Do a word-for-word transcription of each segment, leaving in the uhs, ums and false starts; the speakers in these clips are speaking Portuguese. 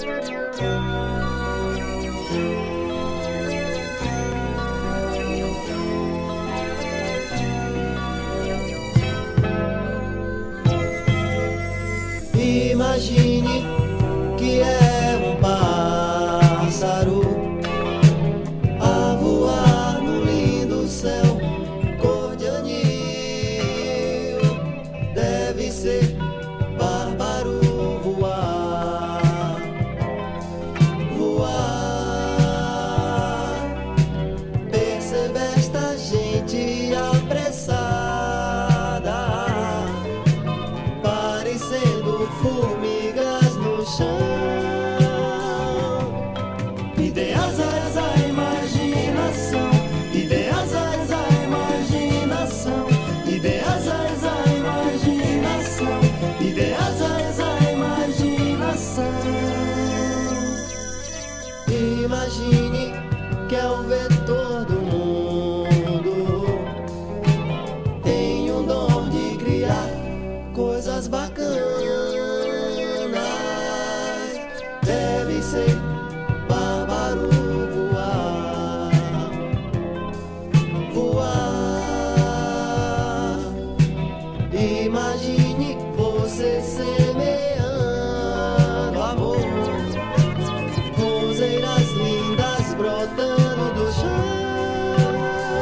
Imagine que é um pássaro a voar no lindo céu cor de anil. Deve ser bárbaro voar, voar. Percebe esta gente apressada, parecendo formigas no chão. Ideias a imaginação, ideias a imaginação, ideias a imaginação, ideias a imaginação. Imagine que é o vetor do mundo, tem um dom de criar coisas bacanas. Deve ser bárbaro voar, voar. Imagine você semeando amor, roseiras lindas brotando do chão.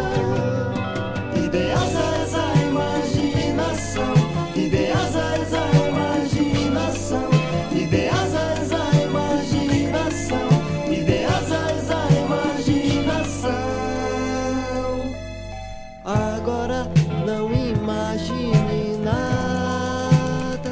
Ideias a imaginação, ideias a imaginação, ideias a imaginação, ideias a imaginação. Agora não imagine nada,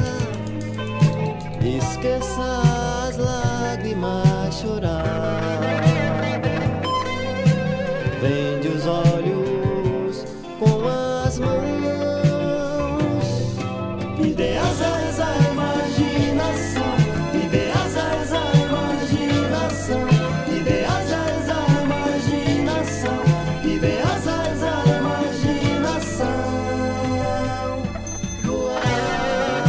esqueça as lágrimas choradas, vende os olhos com as mãos. Ideias a imaginação, ideias a imaginação, ideias a imaginação, ideias a imaginação. Voar,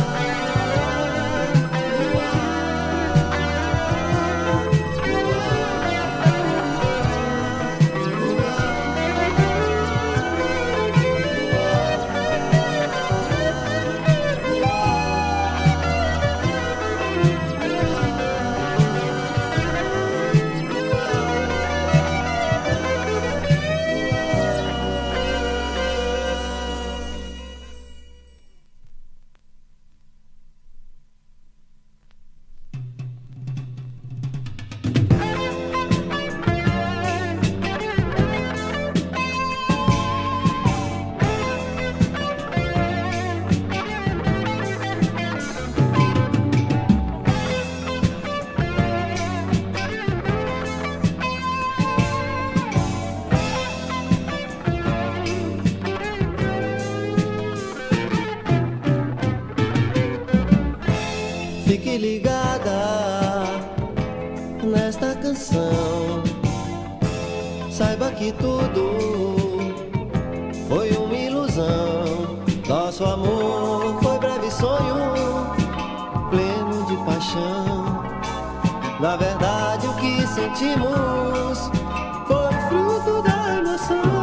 fique ligada nesta canção, saiba que tudo foi uma ilusão. Nosso amor foi breve sonho, pleno de paixão. Na verdade o que sentimos foi fruto da emoção.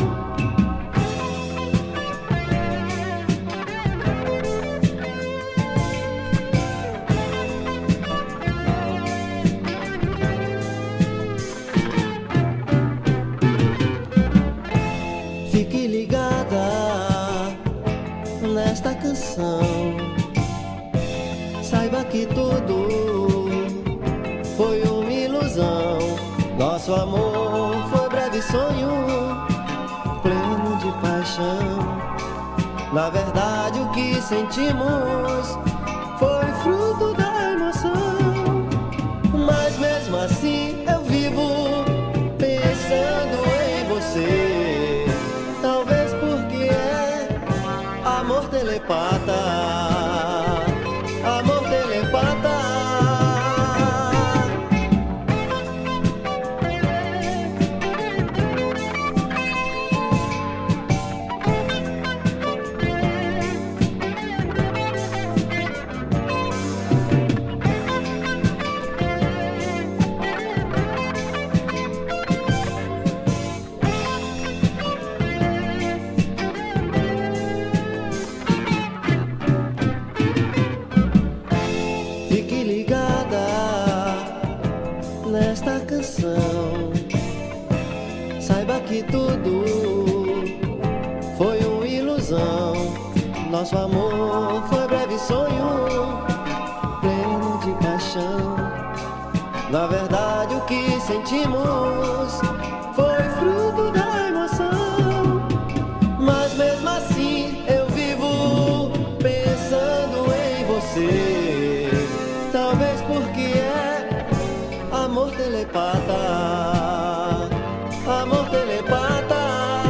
Fique ligada nesta canção, saiba que tudo foi uma ilusão. Nosso amor foi breve sonho, pleno de paixão. Na verdade o que sentimos foi fruto da emoção. Mas mesmo assim eu vivo pensando em você, talvez porque é amor telepata, amor telepata. fique ligada nesta canção. Saiba que tudo foi uma ilusão. Nosso amor foi breve sonho, pleno de paixão. Na verdade o que sentimos foi fruto da emoção. Mas mesmo assim eu vivo pensando em você. Talvez porque é amor telepata, amor telepata.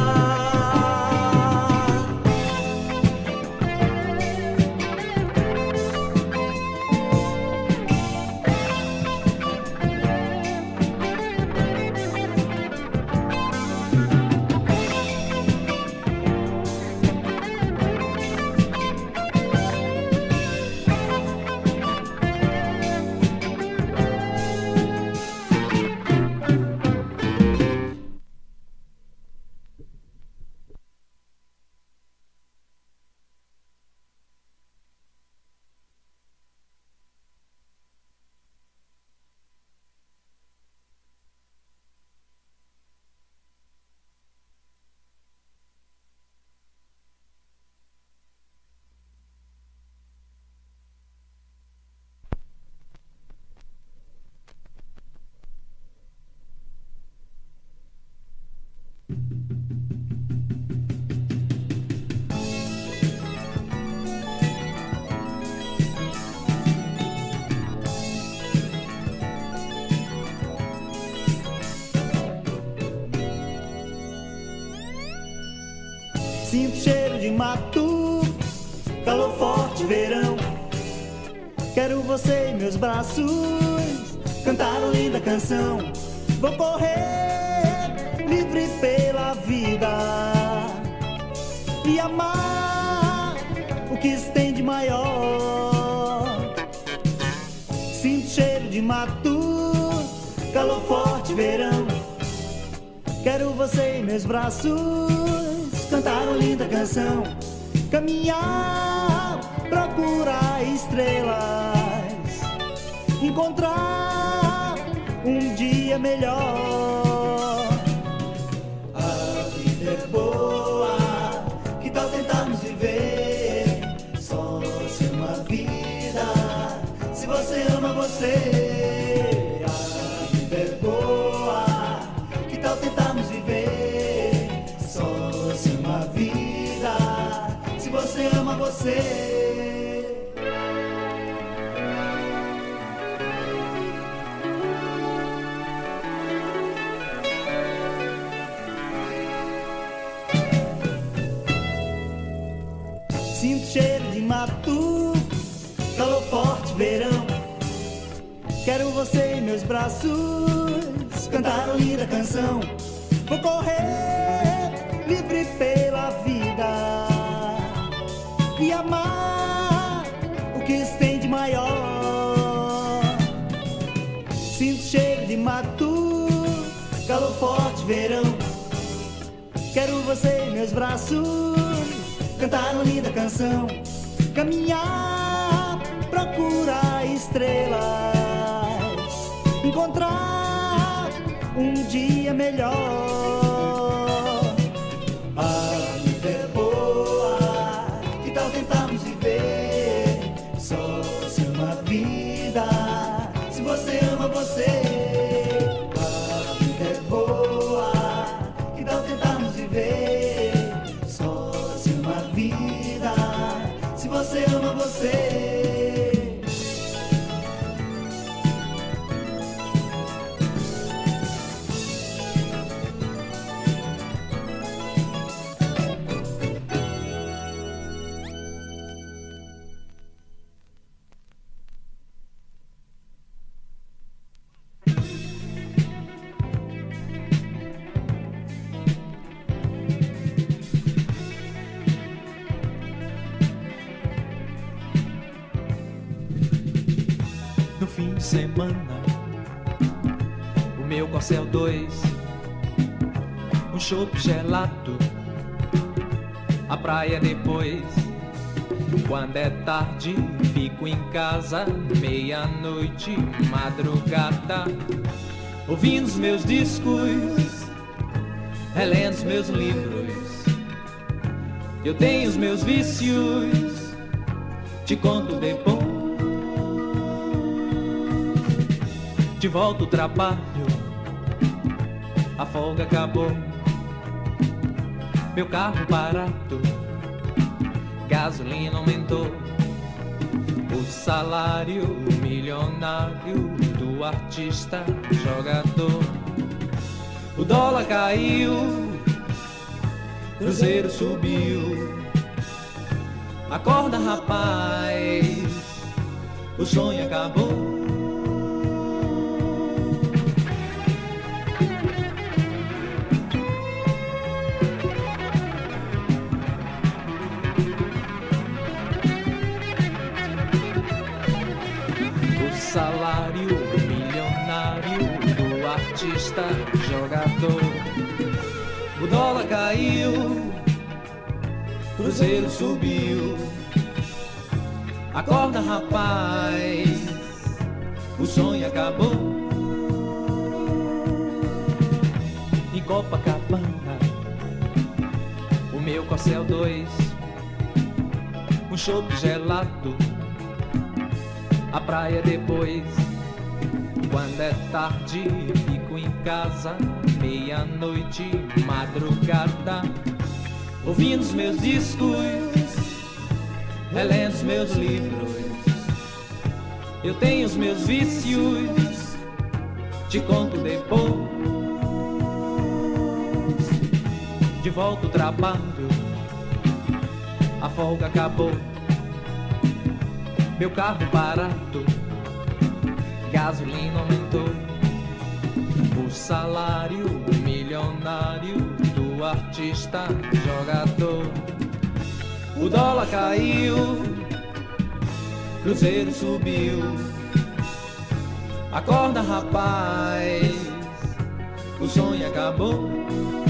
Sinto cheiro de mato, calor forte, verão. Quero você em meus braços, cantar uma linda canção. Vou correr livre pela vida e amar o que se tem de maior. Sinto cheiro de mato, calor forte, verão. Quero você em meus braços, cantar uma linda canção, caminhar, procurar estrelas, encontrar um dia melhor. A vida é boa, que tal tentarmos viver só se uma vida, se você ama você. A vida é boa, que tal tentarmos viver só se uma vida, se você ama você. Sinto cheiro de mato, calor forte, verão. Quero você em meus braços, cantar uma linda canção. Vou correr livre pela vida e amar o que se tem de maior. Sinto cheiro de mato, calor forte, verão. Quero você em meus braços, cantar uma linda canção, caminhar, procurar estrelas, encontrar um dia melhor. A vida é boa, que tal tentarmos viver só se uma vida, se você ama você. A vida é boa, que tal tentarmos viver só se uma vida, se você ama você. No fim de semana, o meu Corcel dois, um chopp gelado, a praia depois. Quando é tarde, fico em casa, meia-noite, madrugada, ouvindo os meus discos, relendo os meus livros. Eu tenho os meus vícios, te conto depois. De volta ao trabalho, a folga acabou, meu carro parado, gasolina aumentou, o salário milionário do artista jogador. O dólar caiu, cruzeiro subiu, acorda rapaz, o sonho acabou. Salário milionário do artista jogador. O dólar caiu, cruzeiro subiu, acorda rapaz, o sonho acabou. Em Copacabana, o meu Corcel dois, um chopp gelado, a praia depois. Quando é tarde, fico em casa, meia-noite, madrugada, ouvindo os meus discos, relendo os meus livros. Eu tenho os meus vícios, te conto depois. De volta ao trabalho, a folga acabou, meu carro parado, gasolina aumentou, o salário milionário do artista jogador. O dólar caiu, cruzeiro subiu, acorda rapaz, o sonho acabou.